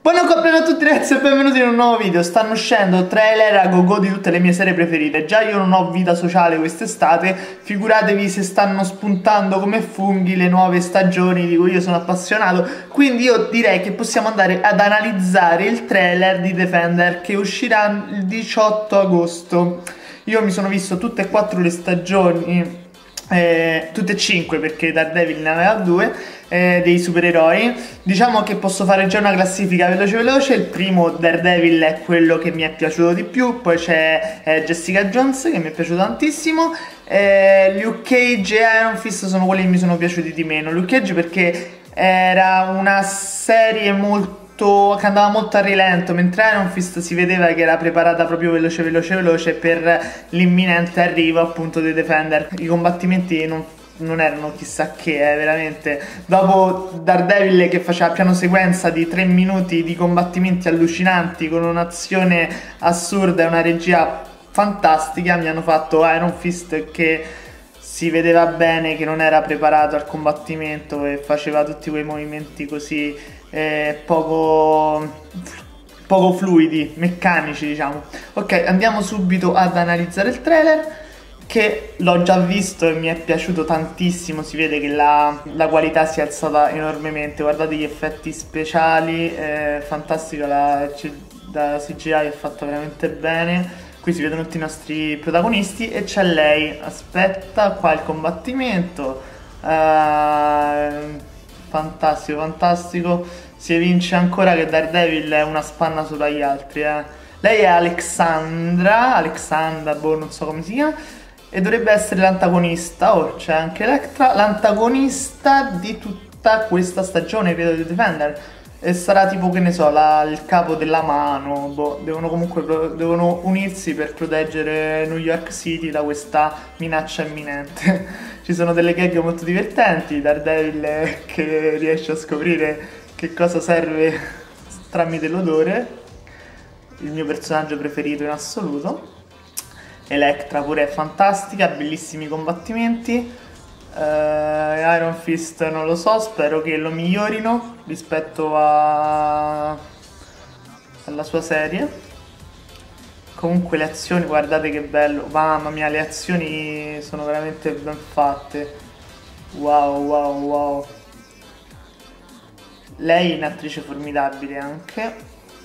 Buon compleanno a tutti ragazzi e benvenuti in un nuovo video. Stanno uscendo trailer a gogo di tutte le mie serie preferite. Già io non ho vita sociale quest'estate, figuratevi se stanno spuntando come funghi le nuove stagioni di cui io sono appassionato. Quindi io direi che possiamo andare ad analizzare il trailer di Defender che uscirà il 18 agosto. Io mi sono visto tutte e 4 le stagioni, tutte e 5 perché Daredevil ne aveva 2, dei supereroi. Diciamo che posso fare già una classifica veloce. Il primo, Daredevil, è quello che mi è piaciuto di più. Poi c'è Jessica Jones che mi è piaciuto tantissimo. Luke Cage e Iron Fist sono quelli che mi sono piaciuti di meno. Luke Cage perché era una serie che andava molto a rilento, mentre Iron Fist si vedeva che era preparata proprio veloce per l'imminente arrivo appunto dei Defender. I combattimenti non erano chissà che, veramente. Dopo Daredevil che faceva piano sequenza di 3 minuti di combattimenti allucinanti con un'azione assurda e una regia fantastica, mi hanno fatto Iron Fist che si vedeva bene che non era preparato al combattimento e faceva tutti quei movimenti così poco fluidi, meccanici, diciamo. Ok, andiamo subito ad analizzare il trailer, che l'ho già visto e mi è piaciuto tantissimo. Si vede che la qualità si è alzata enormemente. Guardate gli effetti speciali, fantastica, la CGI è fatta veramente bene. Qui si vedono tutti i nostri protagonisti e c'è lei. Aspetta, qua il combattimento, fantastico. Si evince ancora che Daredevil è una spanna sopra gli altri, Lei è Alexandra, boh, non so come si chiama, e dovrebbe essere l'antagonista. Oh, c'è anche Electra, l'antagonista di tutta questa stagione, credo, di Defender. E sarà tipo, che ne so, il capo della mano, boh, devono unirsi per proteggere New York City da questa minaccia imminente. Ci sono delle gag molto divertenti, Daredevil che riesce a scoprire che cosa serve tramite l'odore, il mio personaggio preferito in assoluto. Electra pure è fantastica, bellissimi combattimenti. Iron Fist non lo so, spero che lo migliorino rispetto alla sua serie. Comunque le azioni, guardate che bello, mamma mia, le azioni sono veramente ben fatte. Wow. Lei è un'attrice formidabile anche.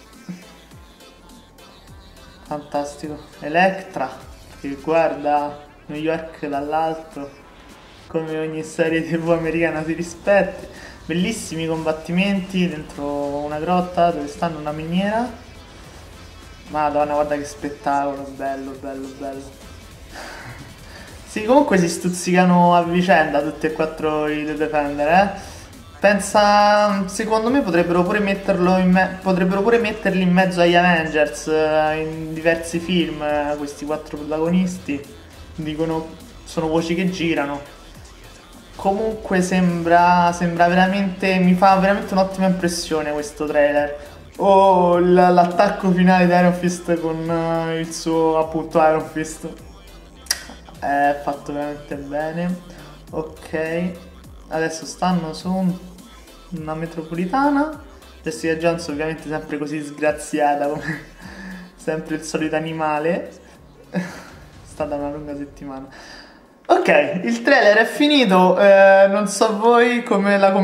Fantastico. Electra che guarda New York dall'alto, come ogni serie TV americana si rispetti. Bellissimi combattimenti dentro una grotta dove stanno una miniera. Madonna, guarda che spettacolo, bello. Sì, comunque si stuzzicano a vicenda tutti e 4 i The Defender, Pensa, secondo me potrebbero pure metterli in mezzo agli Avengers, in diversi film, questi 4 protagonisti. Dicono, sono voci che girano. Comunque sembra veramente, mi fa veramente un'ottima impressione questo trailer. Oh, l'attacco finale di Iron Fist con il suo, appunto, Iron Fist è fatto veramente bene. Ok, adesso stanno su una metropolitana. Jessica Jones ovviamente sempre così sgraziata, come sempre il solito animale. È stata una lunga settimana. Ok, il trailer è finito. Non so voi come la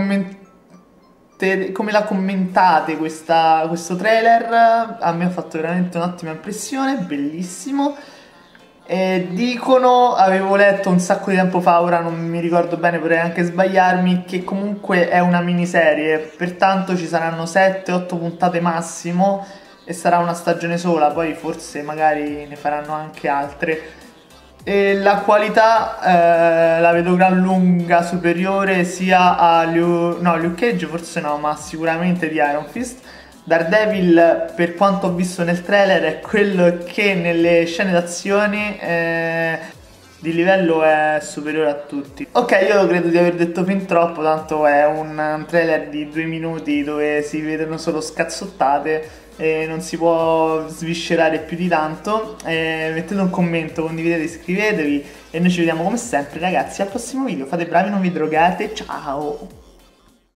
commentate questo trailer. A me ha fatto veramente un'ottima impressione, bellissimo. Dicono, avevo letto un sacco di tempo fa, ora non mi ricordo bene, potrei anche sbagliarmi, che comunque è una miniserie, pertanto ci saranno 7-8 puntate massimo e sarà una stagione sola, poi forse magari ne faranno anche altre. E la qualità la vedo gran lunga superiore sia a Luke Cage forse no, ma sicuramente di Iron Fist. Daredevil, per quanto ho visto nel trailer, è quello che nelle scene d'azione di livello è superiore a tutti. Ok, io credo di aver detto fin troppo, tanto è un trailer di 2 minuti dove si vedono solo scazzottate e non si può sviscerare più di tanto. Mettete un commento, condividete, iscrivetevi e noi ci vediamo come sempre ragazzi al prossimo video. Fate bravi, non vi drogate, ciao!